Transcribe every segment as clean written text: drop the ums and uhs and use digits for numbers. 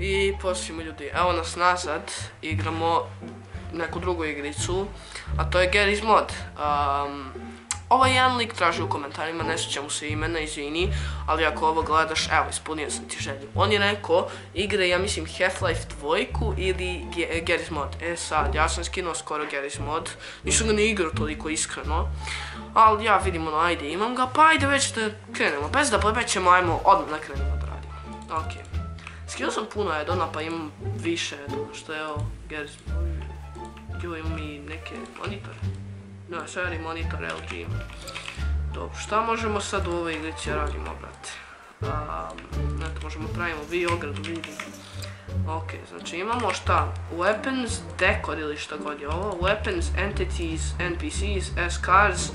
I posljedimo ljudi, evo nas nazad, igramo neku drugu igricu, a to je Garry's Mod. Ovaj jedan lik traži u komentarima, ne sjećam mu se imena, izvini, ali ako ovo gledaš, evo, ispunio sam ti želju. On je rekao, igre, ja mislim, Half-Life 2 ili Garry's Mod. E sad, ja sam skinuo skoro Garry's Mod, nisam ga ni igrao toliko iskreno, ali ja vidim ono, ajde, imam ga, pa ajde već da krenemo, bez da plebećemo, ajmo odmah da krenemo da radimo. Okej. Skinuo sam puno add-ona, pa imam više add-ona, što je ovo, Garry's Mod. Jo, imam i neke monitore. No, sorry, monitor LG ima. Dobro, šta možemo sad u ovoj igrici radimo, brate? Znate, možemo pravimo ogradu, vidim. Ok, znači imamo šta? Weapons, decor ili šta god je ovo. Weapons, entities, NPCs, S-cards,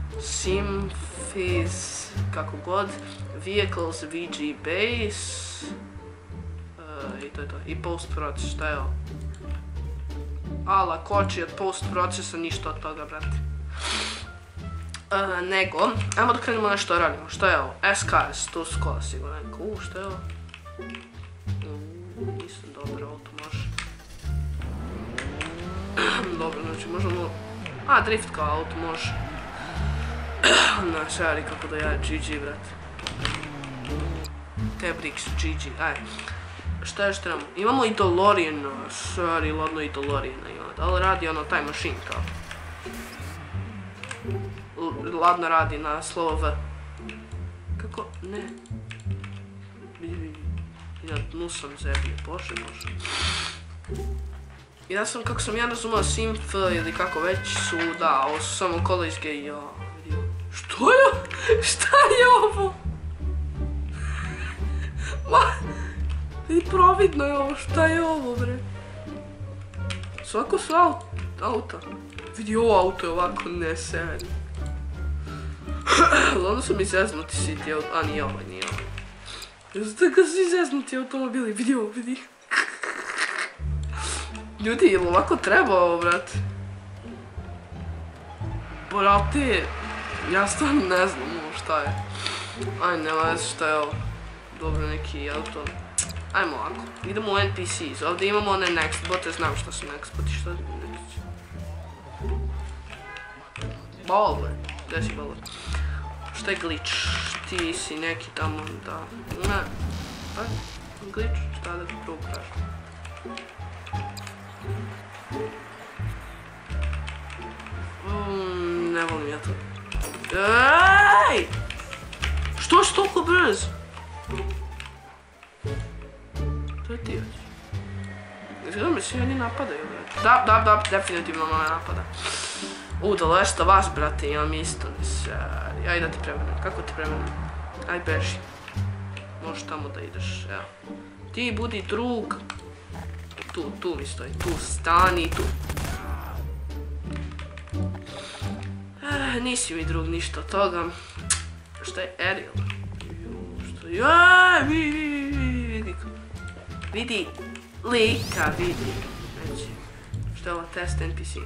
simfis, kako god. Vehicles, VG base. I to je to. I post proces, šta je ovo? Ala, koči od post procesa, ništa od toga, brate. Nego, ajmo da krenemo nešto radimo. Što je ovo? S-Cars, to su kola sigurno. Što je ovo? Nisam dobro, ovo to može. Dobro, znači možemo... drift kao auto može. Sorry, kako da ja, GG, brate. Tebrix, GG, ajde. Šta još trebamo? Imamo i DeLorean, sorry, ladno i DeLoreana ima. Da li radi ono Time Machine kao? Ladno radi na slovo V. Kako? Ne. Ja dnu sam zebio, bože. I ja sam, kako sam ja razumio, Simf ili kako već su, da, ovo su samo college gay, ja, vidio. Što je ovo? Šta je ovo? I providno je ovo, šta je ovo, bre? Svako su auta. Vidi, ovo auto je ovako neseri. Onda su mi zeznuti svi ti auto, nije ovo. Zato kad su svi zeznuti automobili, vidi ovo, vidi. Ljudi, ili ovako treba ovo, brate? Brate, ja stvarno ne znam ovo šta je. Aj, nema veze šta je ovo. Dobro, neki auto. Ajmo ovako, idemo u NPCs, ovdje imamo one next bote, znam šta su next boti, šta je next? Baller, gdje si baller? Šta je glitch? Ti si neki tamo, da, ne, glitch, šta da ti prvo kažem? Ne volim ja to. Ej! Što si toliko brz? To je ti već. Izgleda mi svi oni napadaju, brate. Da, definitivno me napada. Došta vas, brate, imam isto, ne seri. Aj da ti premenem, kako ti premenem? Aj beži. Možeš tamo da ideš, evo. Ti budi drug. Tu mi stoji, tu stani, tu. Nisi mi drug, ništa od toga. Šta je Ariel? Što je? Vidi, lika, vidi. Neće. Što je ovo test NPC?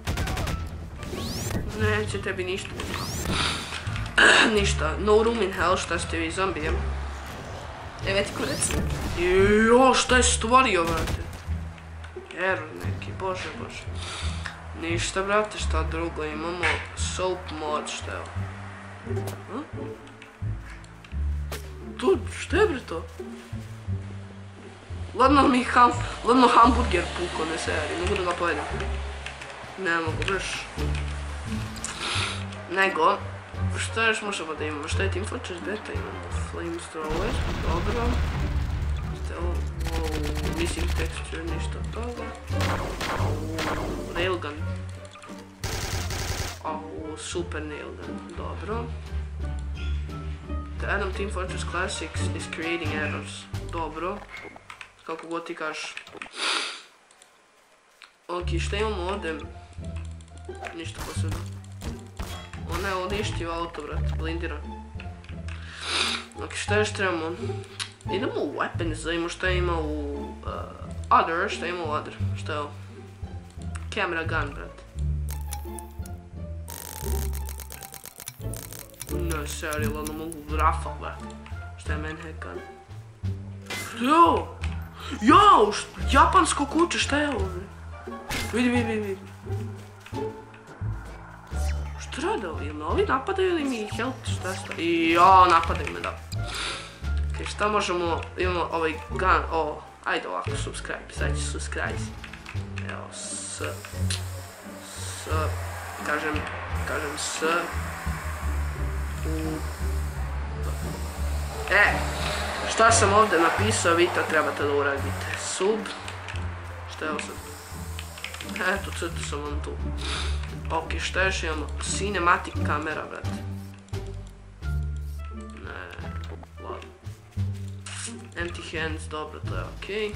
Neće tebi ništa. Ništa. No room in hell, šta ste vi, zombije? Veti kurec. Jo, šta je stvorio, brate? Error neki, bože. Ništa, brate, šta drugo, imamo soap mod, šta je ovo? Tu, šta je bre to? Ladno hamburger puko, ne seri, mogu da ga pojedem. Ne mogu, brš. Nego, šta još možemo da imamo? Šta je Team Fortress Beta? Imamo Flamethrower, dobro. Missing texture, ništa od toga. Railgun. Super Nailgun, dobro. The Adam Team Fortress Classics is creating errors. Dobro. Kako god ti kažeš. Ok, šta imamo ovdje? Ništa posebno. Ona je uništiva auto, brate, blindiran. Ok, šta još trebamo? Idemo u weapons, da imamo šta ima u other, šta ima u other, šta je ovo? Camera gun, brate. Ne, seri, ladno mogu rafal, brate. Šta je manhead gun? Što je ovo? Jao, japansko kuće, šta je ovo? Vidi. Šta rade ovi? Ovi napadaju ili mi health, šta je šta? Jao, napadaju me, da. Ok, šta možemo, imamo ovaj gun, ajde ovako, subscribe, sad ću subscribe. Evo, kažem s, šta sam ovdje napisao, vi to trebate da uradite. Sub, šta je ovo sad? Eto, crtu sam vam tu. Ok, šta još imamo? Cinematic kamera, brate. Ne, ladno. Empty hands, dobro, to je okej.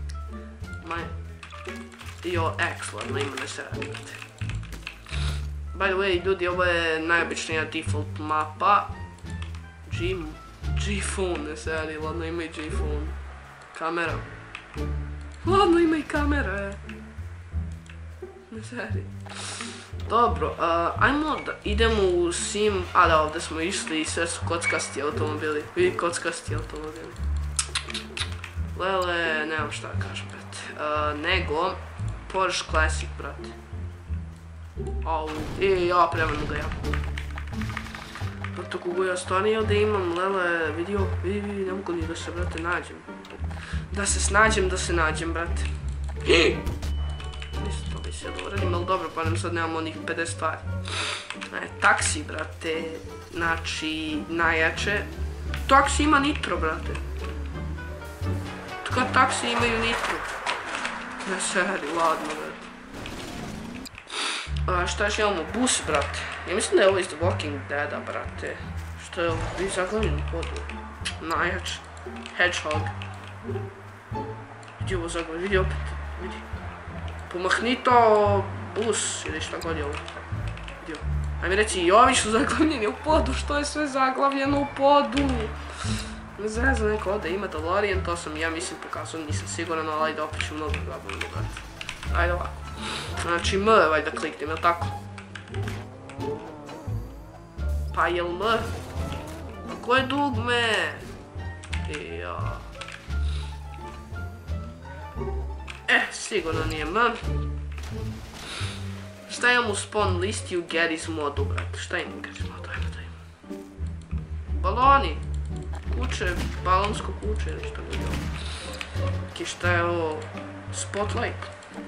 X, ladno, ima ne se radi, brate. By the way, ljudi, ovo je najobičnija default mapa. G-Phone, ne se radi, ladno, ima i G-Phone. Kamera. Ladno, ima i kamera, ne se radi. Dobro, ajmo da idemo u sim, da, ovdje smo išli i sve su kockasti automobili. Vidi kockasti automobili. Lele, nemam šta da kažem, brate. Nego, Porsche Classic, brate. Ja premenu ga ja. Brate, kogu ja stvarno ovdje imam, lele, vidi, ne mogu ni da se, brate, nađem. Da se nađem, brate. Nisam to mislio da uradim, ali dobro, pa nam sad nemamo onih 50 stvari. Taksi, brate, znači najjače. Taksi ima nitro, brate. Kad taksi imaju nitro. Ne seri, ladno, brate. Šta još imamo? Bus, brate. Ja mislim da je ovo iz The Walking Deada, brate. Što je ovo? Vi zaglavljeni podu. Najjače. Hedgehog. Vidi ovo zaglavljeni, vidi opet. Vidi. Pomahni to bus ili šta god je ovo. Vidi ovo. Ajme reci, i ovi su zaglavljeni u podu, što je sve zaglavljeno u podu? Ne znam neko ovdje ima DeLorean, to sam ja mislim pokazao, nisam siguran, ali ajde opet ću mnogo zaglavljeno, brate. Ajde ovako. Znači M, ajde da kliknem, jel' tako? Pa jel M? Pa ko je dugme? Sigurno nije M. Šta imam u spawn listi u Garry's modu, brate? Šta imam u Garry's modu? Ajmo da imam. Baloni. Kuće, balonsko kuće ili što god je ovo. Ok, šta je ovo? Spotlight.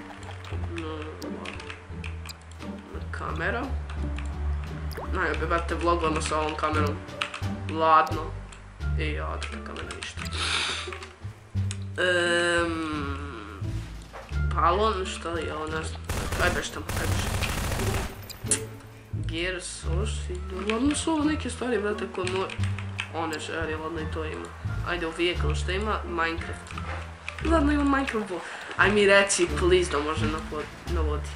Kamera. Najbolje, brate, vlogujemo sa ovom kamerom. Ladno. Odakle kamera ništa. Balon, šta li je ovo, ne znam. Aj beš tamo. Gears, ladno su ovo neke stvari, brate, koje moj... One želi, ladno i to ima. Ajde u vehicle, šta ima? Minecraft. Ladno ima Minecraft. Aj mi reci, please, da može na vodi.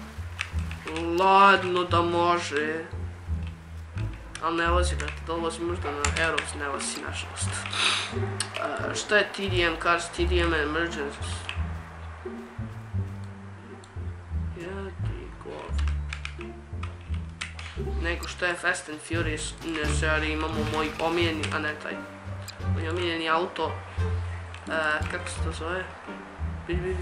Ladno da može. Ali ne vozi, brate, da li vozi možda na Aeros, ne vozi, nažalost. Šta je TDM Cars, TDM Emergency? Nego šta je Fast and Furious, ne seri, imamo moj omiljeni, a ne taj. Moj omiljeni auto. Kako se to zove? Vidi.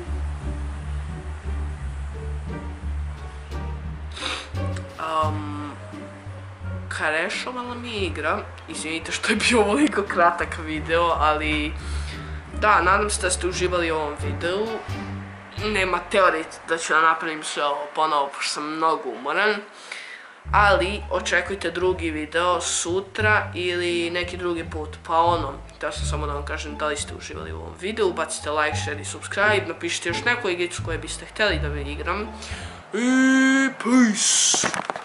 Karešovala mi je igra, izvinite što je bio ovoliko kratak video, ali da, nadam se da ste uživali u ovom videu. Nema teorije da ću da napravim sve ovo ponovo, pošto sam mnogo umoran. Ali očekujte drugi video sutra ili neki drugi put, pa da sam samo da vam kažem da li ste uživali u ovom videu, bacite like, share i subscribe, napišite još neku igricu koju biste htjeli da igram. I peace!